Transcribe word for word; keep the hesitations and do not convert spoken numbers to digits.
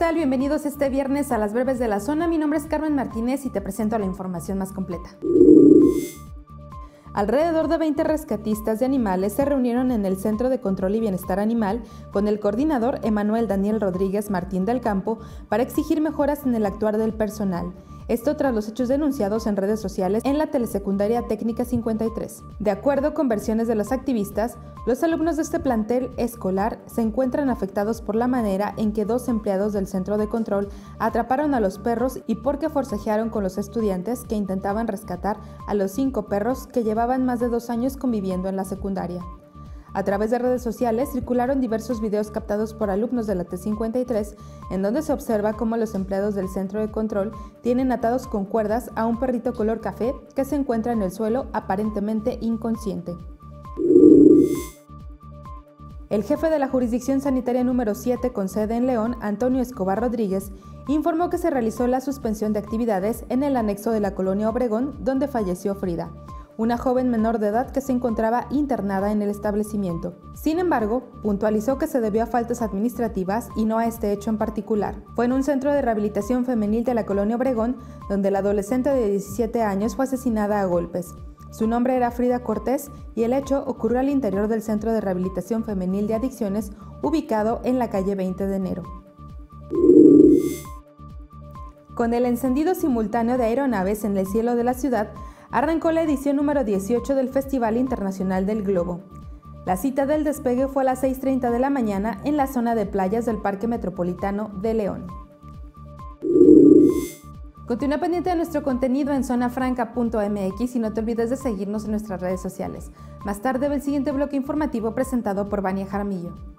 tal? Bienvenidos este viernes a Las Breves de la Zona. Mi nombre es Carmen Martínez y te presento la información más completa. Alrededor de veinte rescatistas de animales se reunieron en el Centro de Control y Bienestar Animal con el coordinador Emanuel Daniel Rodríguez Martín del Campo para exigir mejoras en el actuar del personal. Esto tras los hechos denunciados en redes sociales en la Telesecundaria Técnica cincuenta y tres. De acuerdo con versiones de los activistas, los alumnos de este plantel escolar se encuentran afectados por la manera en que dos empleados del centro de control atraparon a los perros y porque forcejearon con los estudiantes que intentaban rescatar a los cinco perros que llevaban más de dos años conviviendo en la secundaria. A través de redes sociales circularon diversos videos captados por alumnos de la T cincuenta y tres, en donde se observa cómo los empleados del centro de control tienen atados con cuerdas a un perrito color café que se encuentra en el suelo aparentemente inconsciente. El jefe de la Jurisdicción Sanitaria número siete con sede en León, Antonio Escobar Rodríguez, informó que se realizó la suspensión de actividades en el anexo de la Colonia Obregón, donde falleció Frida, una joven menor de edad que se encontraba internada en el establecimiento. Sin embargo, puntualizó que se debió a faltas administrativas y no a este hecho en particular. Fue en un centro de rehabilitación femenil de la Colonia Obregón, donde la adolescente de diecisiete años fue asesinada a golpes. Su nombre era Frida Cortés y el hecho ocurrió al interior del Centro de Rehabilitación Femenil de Adicciones, ubicado en la calle veinte de enero. Con el encendido simultáneo de aeronaves en el cielo de la ciudad, arrancó la edición número dieciocho del Festival Internacional del Globo. La cita del despegue fue a las seis treinta de la mañana en la zona de playas del Parque Metropolitano de León. Continúa pendiente de nuestro contenido en zona franca punto m x y no te olvides de seguirnos en nuestras redes sociales. Más tarde ve el siguiente bloque informativo presentado por Vania Jaramillo.